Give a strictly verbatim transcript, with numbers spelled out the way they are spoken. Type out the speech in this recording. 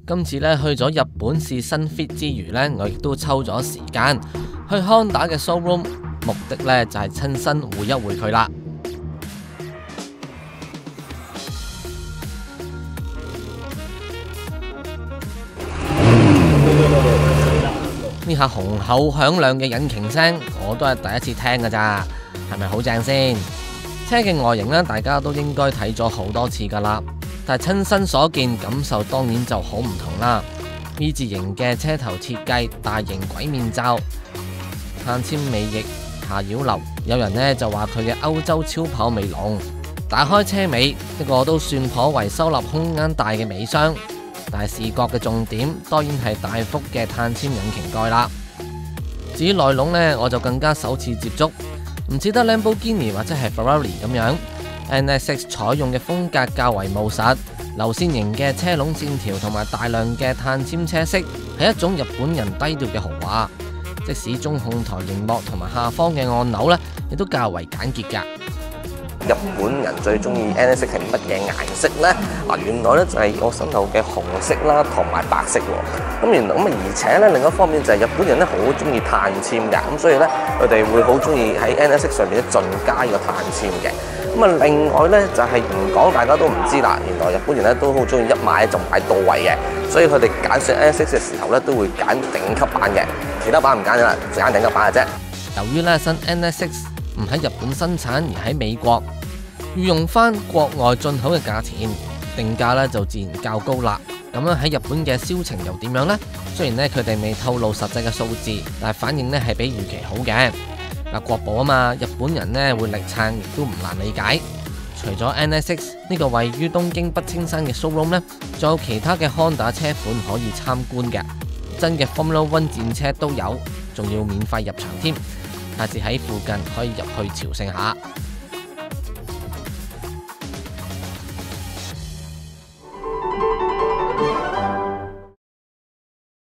今次咧去咗日本試新 fit 之餘呢，我亦都抽咗時間去Honda嘅 showroom， 目的呢就係親身會一會佢啦。呢下雄厚響亮嘅引擎聲，我都係第一次聽㗎咋，係咪好正先？車嘅外形呢，大家都應該睇咗好多次㗎啦，但係親身所見感受當然就好唔同啦。V 字形嘅車頭設計，大型鬼面罩，碳纖尾翼下擾流，有人呢就話佢嘅歐洲超跑尾龍。打開車尾，一個都算頗為收納空間大嘅尾箱。但係視覺嘅重點當然係大幅嘅碳纖引擎蓋啦。至於內籠呢，我就更加首次接觸，唔似得 Lamborghini 或者係 Ferrari 咁樣 ，N S X 採用嘅風格較為務實，流線型嘅車籠線條同埋大量嘅碳纖車飾，係一種日本人低調嘅豪華。即使中控台螢幕同埋下方嘅按鈕呢，亦都較為簡潔㗎。 日本人最中意 N S X 係乜嘢顏色呢？啊，原來咧就係我身後嘅紅色啦，同埋白色喎。咁原來咁啊，而且咧另一方面就係日本人咧好中意碳纖㗎，咁所以咧佢哋會好中意喺 N S X 上面咧盡加呢個碳纖嘅。咁啊，另外咧就係唔講大家都唔知啦，原來日本人咧都好中意一買就買到位嘅，所以佢哋揀選 N S X 嘅時候咧都會揀頂級版嘅，其他版唔揀㗎啦，只揀頂級版嘅啫。 由於咧新 N S X 唔喺日本生產而喺美國，要用翻國外進口嘅價錢，定價咧就自然較高啦。咁樣喺日本嘅銷情又點樣呢？雖然咧佢哋未透露實際嘅數字，但係反應咧係比預期好嘅。嗱，國寶啊嘛，日本人咧會力撐，亦都唔難理解。除咗 N S X 呢個位於東京北青山嘅 showroom 呢，仲有其他嘅 Honda 車款可以參觀嘅，真嘅 Formula One 戰車都有，仲要免費入場添。下次喺附近可以入去朝聖下。